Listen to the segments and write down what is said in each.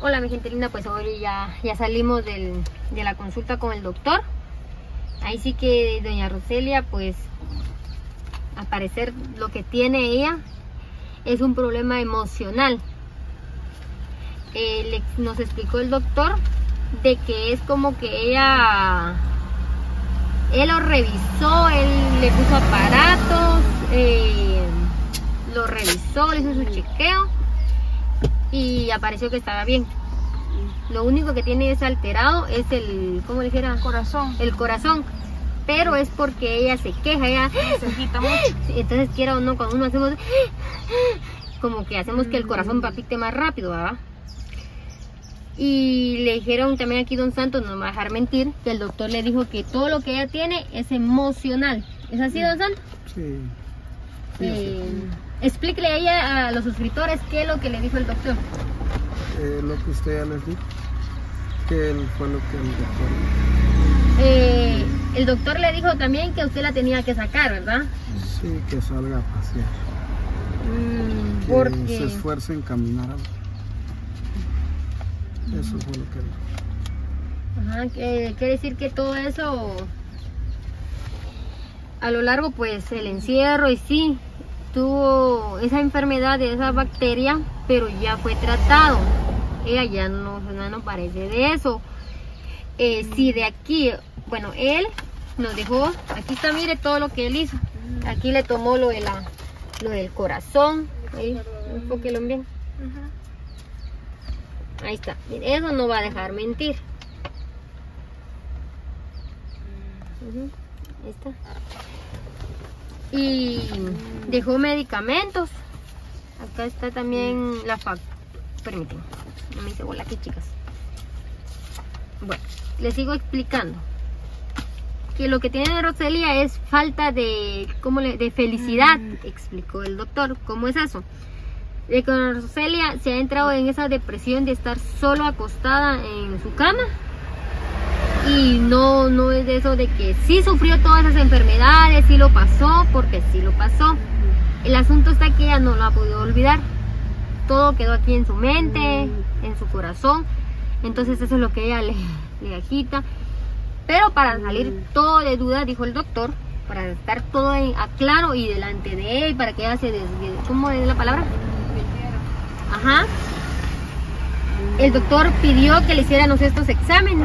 Hola mi gente linda, pues hoy ya salimos de la consulta con el doctor. Ahí sí que doña Roselia, pues al parecer lo que tiene ella es un problema emocional. Nos explicó el doctor de que es como que él lo revisó, él le puso aparatos, lo revisó, le hizo su chequeo y apareció que estaba bien. Lo único que tiene es alterado es el, ¿cómo le dijera? Corazón. El corazón. Pero es porque ella se queja, ella se agita mucho. Entonces quiera o no, cuando uno hacemos como que hacemos que el corazón palpite más rápido, ¿verdad? Y le dijeron también aquí don Santos, no me va a dejar mentir, que el doctor le dijo que todo lo que ella tiene es emocional. ¿Es así, don Santos? Sí. Explíquele a ella, a los suscriptores, qué es lo que le dijo el doctor. Lo que usted ya les dijo, que fue lo que el doctor... el doctor le dijo también que usted la tenía que sacar, ¿verdad? Sí, que salga a pasear. Que porque se esfuerce en caminar algo. Eso fue lo que dijo. Ajá, que quiere decir que todo eso a lo largo, pues el encierro, y sí tuvo esa enfermedad de esa bacteria, pero ya fue tratado. Ella ya no parece de eso. Sí, de aquí, bueno, él nos dejó, aquí está, mire todo lo que él hizo. Aquí le tomó lo del corazón, ahí, enfóquelo bien. Ahí está, mire, eso no va a dejar mentir. Ahí está. Y dejó medicamentos. Acá está también la factura. Permítanme, no me hice bola aquí, chicas. Bueno, les sigo explicando que lo que tiene Roselia es falta de felicidad, explicó el doctor. ¿Cómo es eso? De que Roselia se ha entrado en esa depresión de estar solo acostada en su cama, y no es de eso de que sí sufrió todas esas enfermedades, sí lo pasó, porque sí lo pasó. El asunto está que ella no lo ha podido olvidar. Todo quedó aquí en su mente, en su corazón. Entonces eso es lo que ella le agita. Pero para salir todo de duda, dijo el doctor, para estar todo claro y delante de él, para que ella se desvíe. ¿Cómo es la palabra? Ajá. El doctor pidió que le hiciéramos estos exámenes.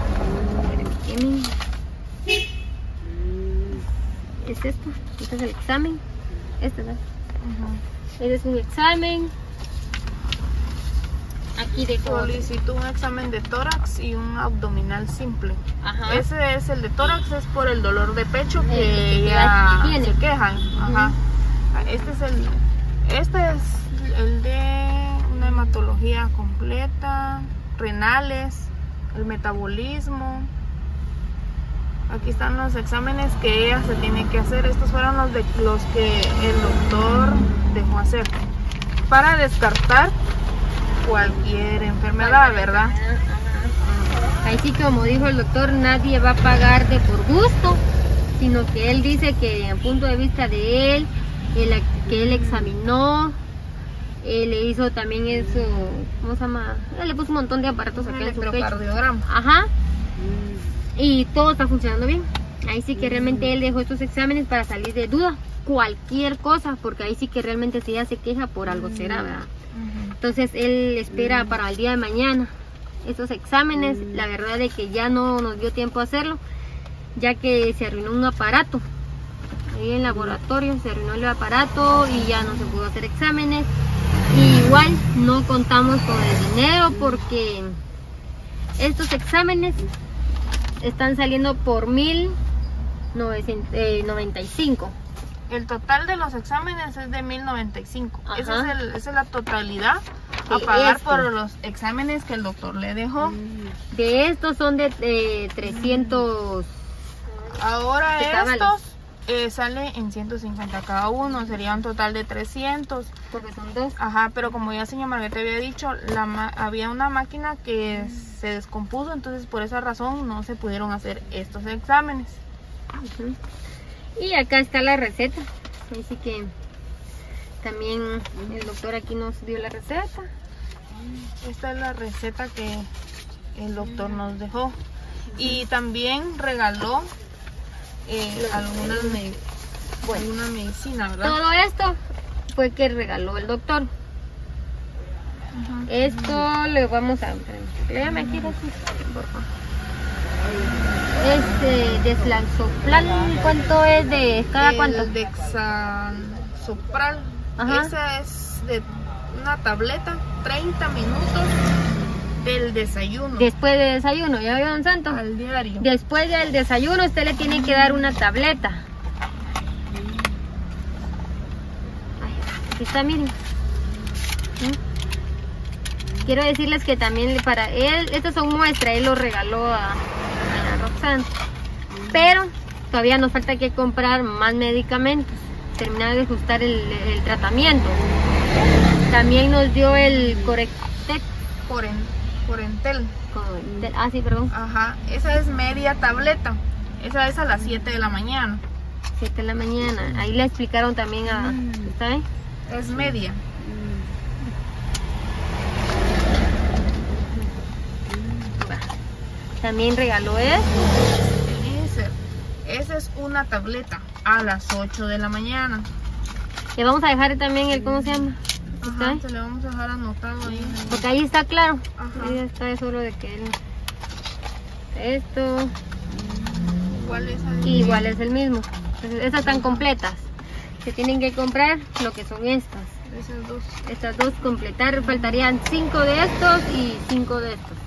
¿Es esto? Este es el examen. Este, ¿verdad? Este es un examen. Aquí de solicitó un examen de tórax y un abdominal simple. Ajá. Ese es el de tórax, es por el dolor de pecho que ya se quejan. Ajá. Este es el de una hematología completa, renales, el metabolismo. Aquí están los exámenes que ella se tiene que hacer. Estos fueron los que el doctor dejó hacer para descartar cualquier enfermedad, ¿verdad? Ahí sí, como dijo el doctor, nadie va a pagar de por gusto, sino que él dice que en punto de vista de él, que él examinó, le hizo también eso, ¿cómo se llama? Él le puso un montón de aparatos aquí en su pecho. Ajá. Y todo está funcionando bien. Ahí sí que realmente él dejó estos exámenes para salir de duda, cualquier cosa, porque ahí sí que realmente si ella se queja por algo será, ¿verdad? Entonces él espera para el día de mañana estos exámenes. La verdad es que ya no nos dio tiempo a hacerlo, ya que se arruinó un aparato ahí en el laboratorio, se arruinó el aparato y ya no se pudo hacer exámenes. Y igual no contamos con el dinero porque estos exámenes están saliendo por 1,995. El total de los exámenes es de 1,095. Esa es la totalidad a pagar por los exámenes que el doctor le dejó. De estos son de 300. Ahora estos sale en 150 cada uno, sería un total de 300. Porque son dos. Ajá, pero como ya señora Margarita había dicho, había una máquina que se descompuso, entonces por esa razón no se pudieron hacer estos exámenes. Y acá está la receta. Así que también el doctor aquí nos dio la receta. Esta es la receta que el doctor nos dejó. Y también regaló alguna medicina, ¿verdad? Todo esto fue que regaló el doctor. Esto le vamos a... Léame aquí, por favor. Deslansopral, ¿cuánto es de cada cuánto? El Dexlansopral. Esa es de una tableta, 30 minutos del desayuno. Después del desayuno, ¿ya vio, don Santo? Al diario. Después del desayuno usted le tiene que dar una tableta. Aquí está, miren. Quiero decirles que también para él, estas son muestras, él lo regaló a Roxanne. Pero todavía nos falta que comprar más medicamentos, terminar de ajustar el tratamiento. También nos dio el Corentel. Ah, sí, perdón. Ajá, esa es media tableta. Esa es a las 7 de la mañana. 7 de la mañana. Ahí le explicaron también a... ¿Está bien? Es media. También regaló esto. Esa es una tableta a las 8 de la mañana. Le vamos a dejar también el, ¿cómo se llama? Ajá, se le vamos a dejar anotado ahí. Porque ahí está claro. Ajá. Ahí está solo de que él... Esto... Igual es el mismo. Entonces, estas están completas. Se tienen que comprar lo que son estas. Estas dos completar. Faltarían 5 de estos y 5 de estos.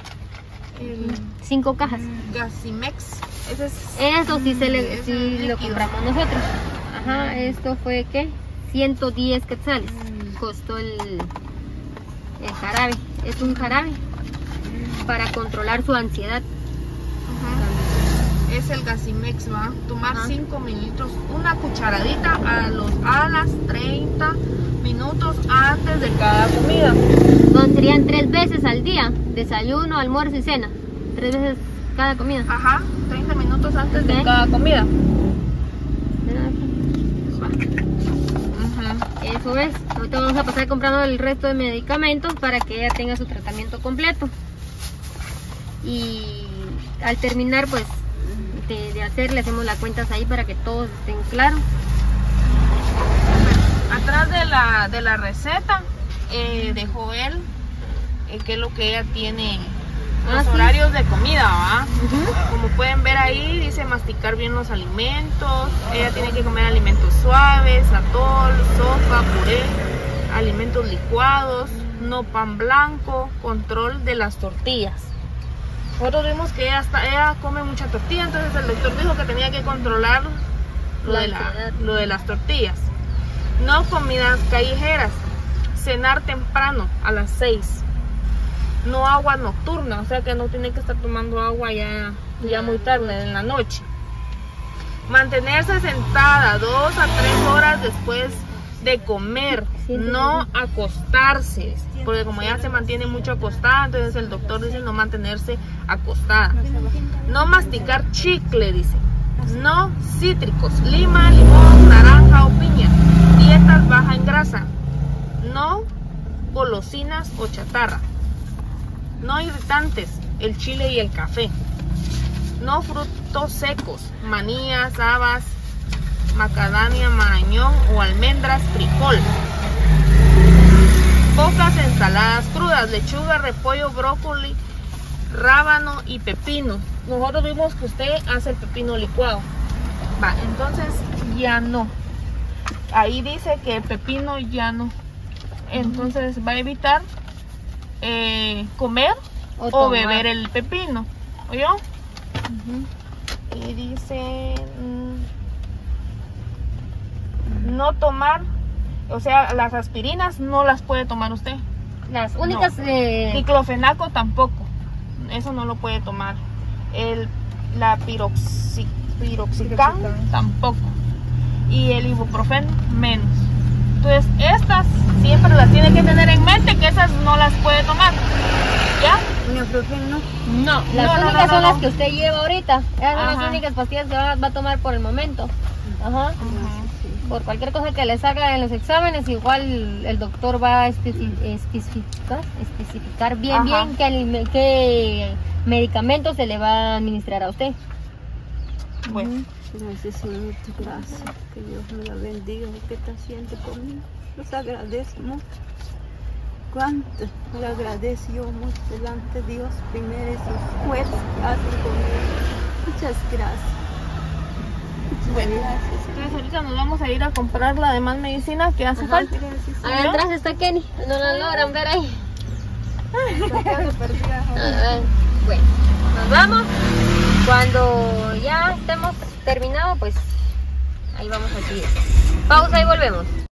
5 cajas. Gasimex. Eso sí, lo compramos nosotros. Ajá, esto fue ¿qué? 110 quetzales. Costó el jarabe. Es un jarabe para controlar su ansiedad. Es el Gasimex, va a tomar 5 mililitros, una cucharadita a las 30 minutos antes de cada comida. Serían 3 veces al día, desayuno, almuerzo y cena, 3 veces cada comida. Ajá, 30 minutos antes de cada comida. Eso es. Ahorita vamos a pasar comprando el resto de medicamentos para que ella tenga su tratamiento completo. Y al terminar, pues, de hacer, le hacemos las cuentas ahí para que todos estén claros. Atrás de la receta dejó él qué es lo que ella tiene, los horarios de comida, ¿va? Como pueden ver ahí, dice masticar bien los alimentos. Ella tiene que comer alimentos suaves, atol, sopa, puré, alimentos licuados, no pan blanco, control de las tortillas. Nosotros vimos que ella come mucha tortilla, entonces el doctor dijo que tenía que controlar lo de las tortillas. No comidas callejeras, cenar temprano a las 6. No agua nocturna, o sea que no tiene que estar tomando agua ya muy tarde en la noche. Mantenerse sentada 2 a 3 horas después de comer, no acostarse, porque como ella se mantiene mucho acostada, entonces el doctor dice no mantenerse acostada. No masticar chicle, dice. No cítricos, lima, limón, naranja o piña. Dietas baja en grasa. No golosinas o chatarra. No irritantes, el chile y el café. No frutos secos, manías, habas, macadamia, marañón o almendras, frijol. Pocas ensaladas crudas, lechuga, repollo, brócoli, rábano y pepino. Nosotros vimos que usted hace el pepino licuado. Va, entonces ya no. Ahí dice que el pepino ya no. Entonces va a evitar comer o beber el pepino. ¿Oyó? Y dice no tomar, o sea, las aspirinas no las puede tomar usted. Las únicas... Diclofenaco tampoco, eso no lo puede tomar. La piroxicam tampoco. Y el ibuprofeno menos. Entonces estas siempre las tiene que tener en mente, que esas no las puede tomar. ¿Ya? ¿Ibuprofeno? No, las únicas son las que usted lleva ahorita. Esas son las únicas pastillas que va a tomar por el momento. por cualquier cosa que les haga en los exámenes, igual el doctor va a especificar bien qué medicamento se le va a administrar a usted. Bueno, Gracias, Señor, gracias. Que Dios me la bendiga y que está haciendo conmigo. Los agradezco mucho. Cuánto le agradezco yo mucho delante de Dios, primero esos esfuerzos que hacen conmigo. Muchas gracias. Muchas gracias. entonces ahorita nos vamos a ir a comprar la demás medicina que hace Ajá. falta. Gracias. Allá atrás está Kenny, no la logran ver ahí. Bueno, nos vamos. Cuando ya estemos terminados, pues ahí vamos a seguir. Pausa y volvemos.